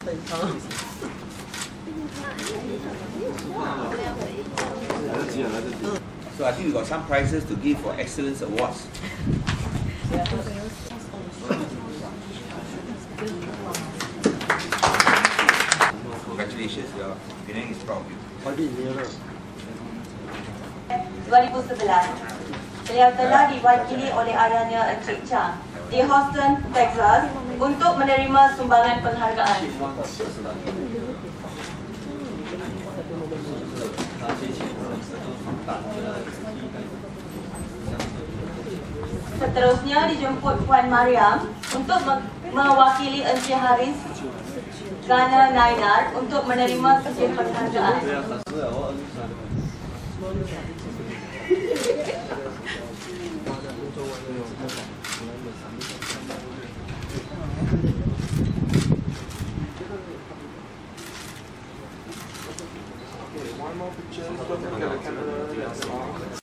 So I think we got some prizes to give for excellence awards. Congratulations, Penang is proud of you. 2011, beliau telah diwakili oleh ayahnya Encik Cha di Houston, Texas untuk menerima sumbangan penghargaan. Seterusnya dijemput Puan Mariam untuk mewakili Encik Haris Gana Nainar untuk menerima sebuah penghargaan. One more picture.